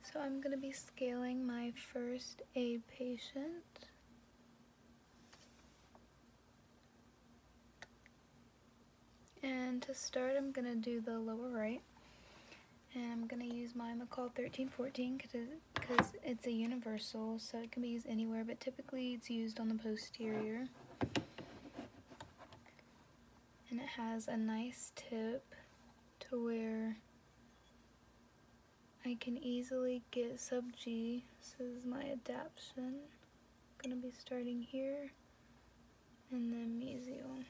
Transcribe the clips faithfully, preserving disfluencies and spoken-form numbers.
So I'm going to be scaling my first A patient. And to start, I'm going to do the lower right. And I'm going to use my McCall thirteen fourteen because it's a universal, so it can be used anywhere, but typically it's used on the posterior. And it has a nice tip to where I can easily get sub G. This is my adaptation. I'm going to be starting here and then mesial.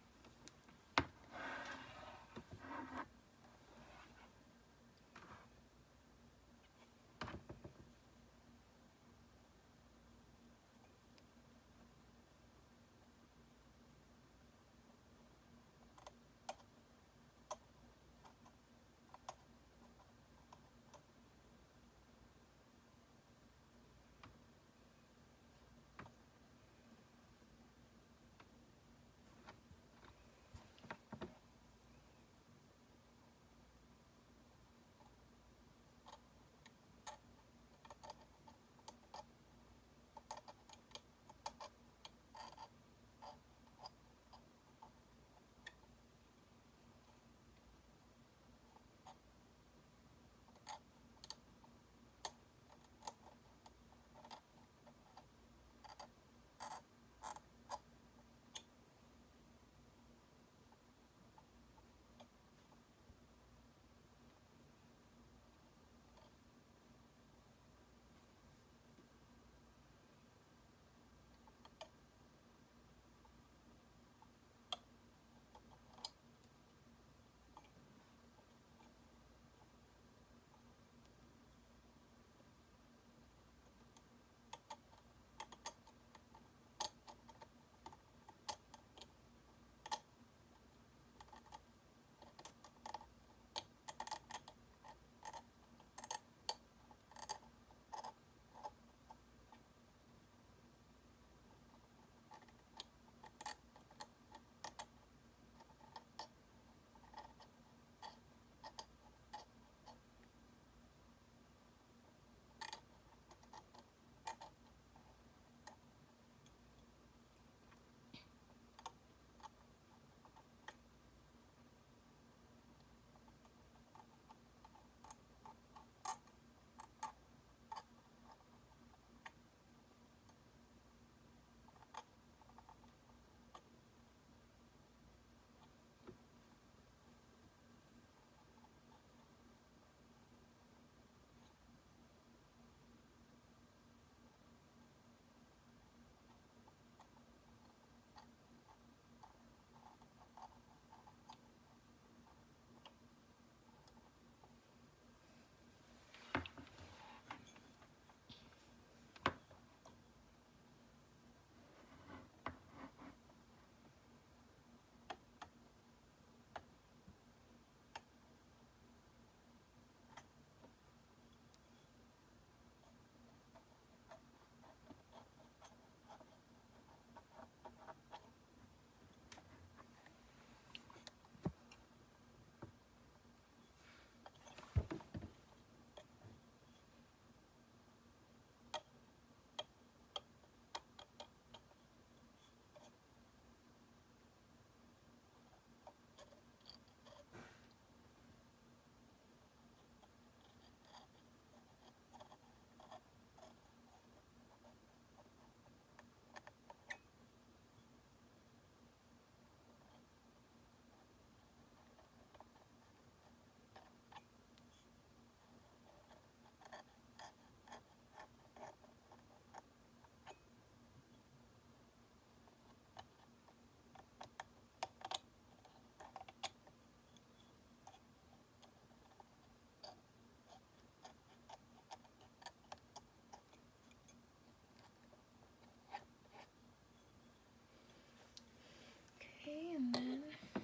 Okay, and then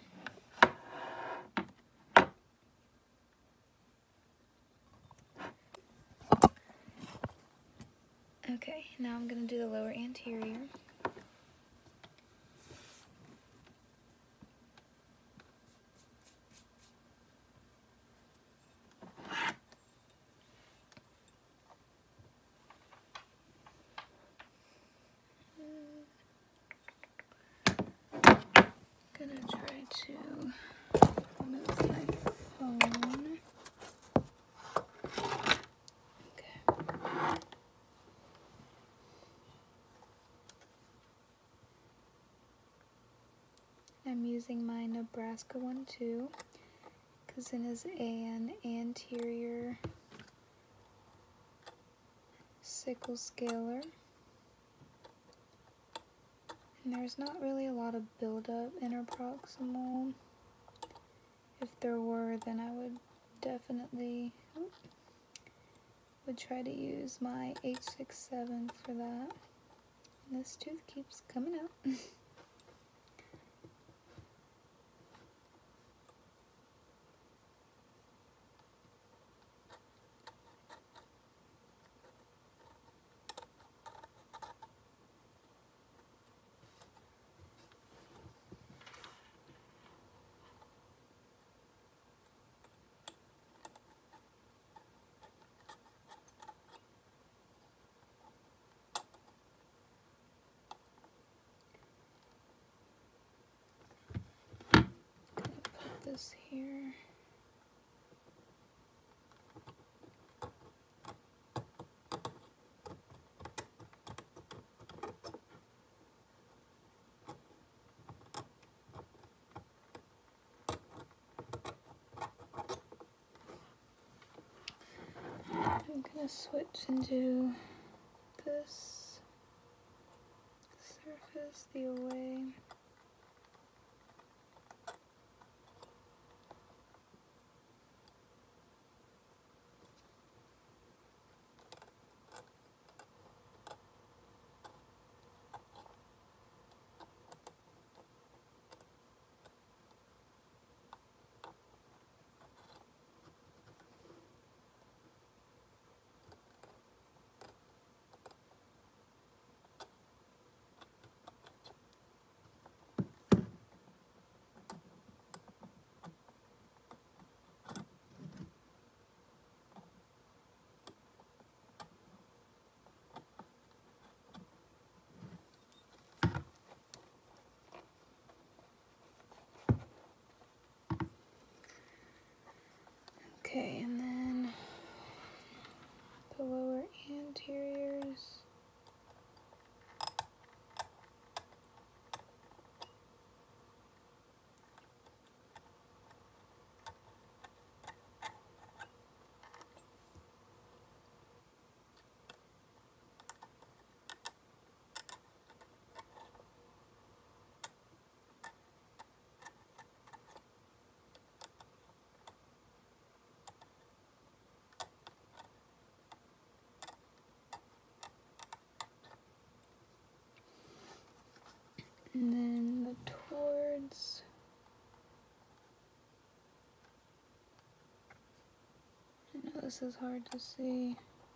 okay, now I'm going to do the lower anterior. using my Nebraska one too, because it is an anterior sickle scaler. And there's not really a lot of buildup interproximal. If there were, then I would definitely would try to use my H six seven for that. And this tooth keeps coming out. This here. I'm gonna switch and do this surface the away. Okay, and then the lower anteriors. And then the towards. I know this is hard to see.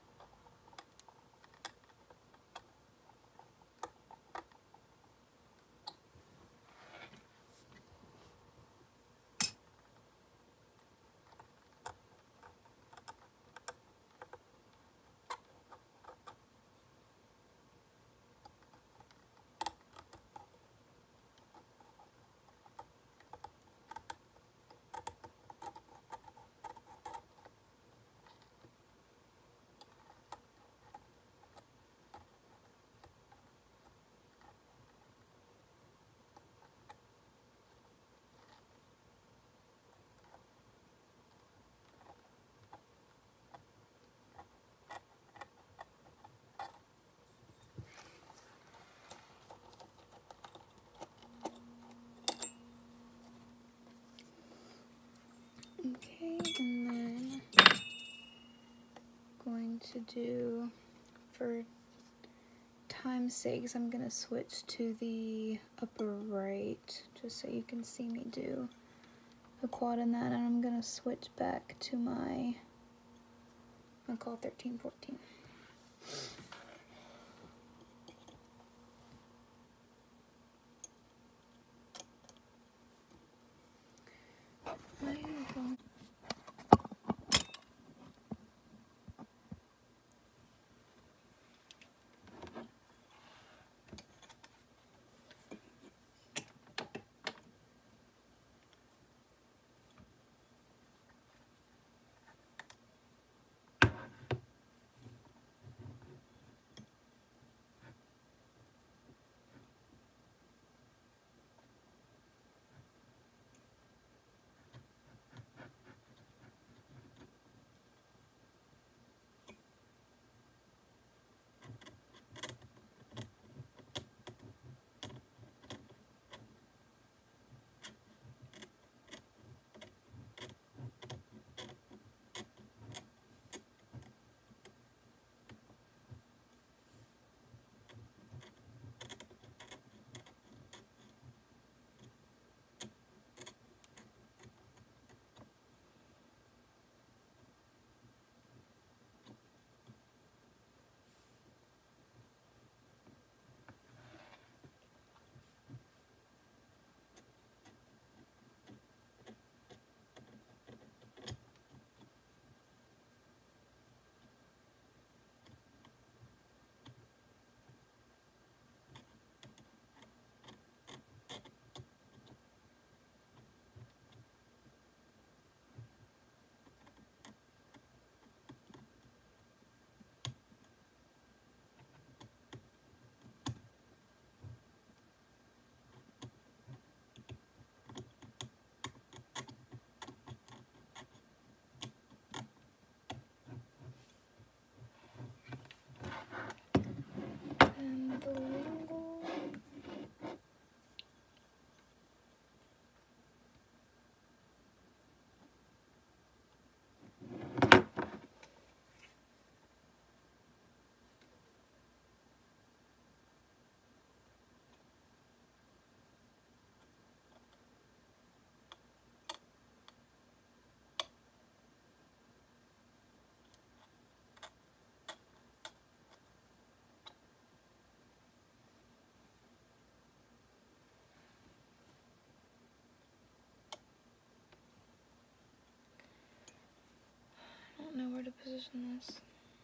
Okay, and then going to do, for time's sake, I'm going to switch to the upper right, just so you can see me do a quad in that, and I'm going to switch back to my McCall thirteen fourteen. I am going to position this.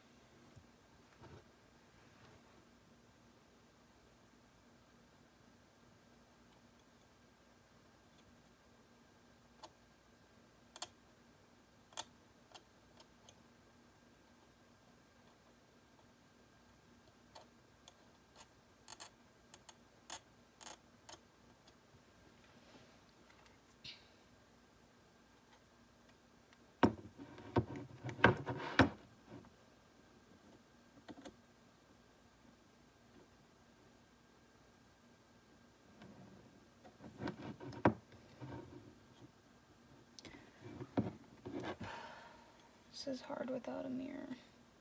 This is hard without a mirror.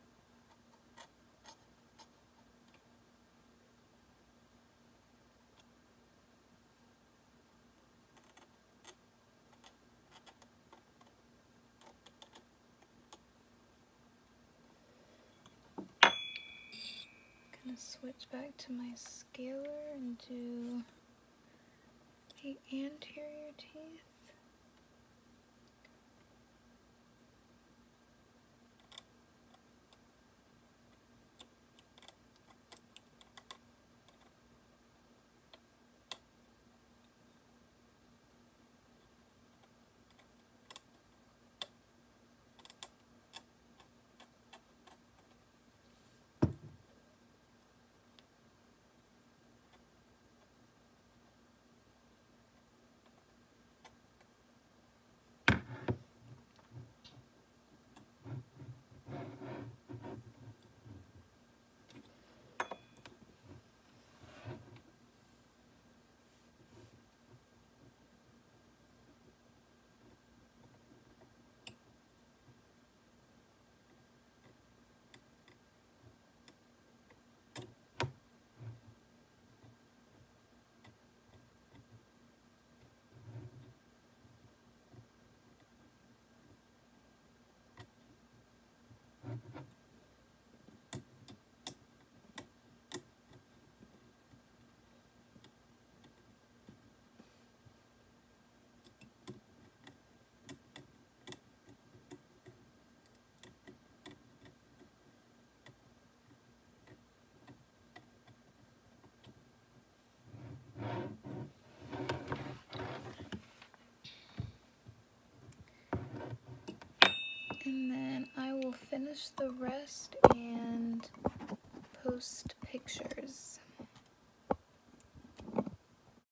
Gonna switch back to my scaler and do the anterior teeth. And then I will finish the rest and post pictures.